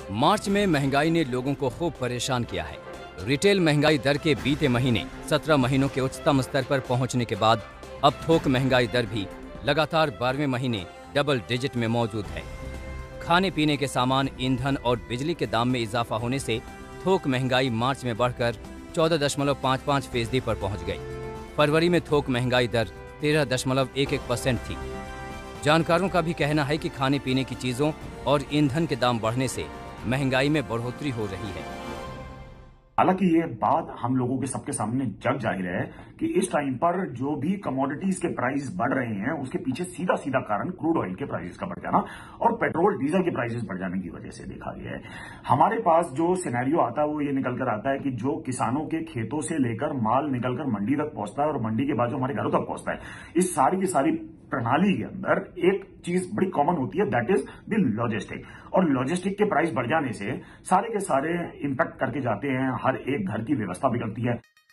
मार्च में महंगाई ने लोगों को खूब परेशान किया है। रिटेल महंगाई दर के बीते महीने 17 महीनों के उच्चतम स्तर पर पहुंचने के बाद अब थोक महंगाई दर भी लगातार 12वें महीने डबल डिजिट में मौजूद है। खाने पीने के सामान, ईंधन और बिजली के दाम में इजाफा होने से थोक महंगाई मार्च में बढ़कर 14.55% पर पहुंच गई। फरवरी में थोक महंगाई दर 13.11% थी। जानकारों का भी कहना है कि खाने पीने की चीजों और ईंधन के दाम बढ़ने से महंगाई में बढ़ोतरी हो रही है। हालांकि ये बात हम लोगों के सबके सामने जग जाहिर है कि इस टाइम पर जो भी कमोडिटीज के प्राइस बढ़ रहे हैं उसके पीछे सीधा सीधा कारण क्रूड ऑयल के प्राइसेस का बढ़ जाना और पेट्रोल डीजल के प्राइसेस बढ़ जाने की वजह से देखा गया है। हमारे पास जो सिनेरियो आता है वो ये निकल कर आता है कि जो किसानों के खेतों से लेकर माल निकलकर मंडी तक पहुंचता है और मंडी के बाद जो हमारे घरों तक पहुंचता है, इस सारी की सारी प्रणाली के अंदर एक चीज बड़ी कॉमन होती है, दैट इज द लॉजिस्टिक। और लॉजिस्टिक के प्राइस बढ़ जाने से सारे के सारे इंपैक्ट करके जाते हैं, हर एक घर की व्यवस्था बिगड़ती है।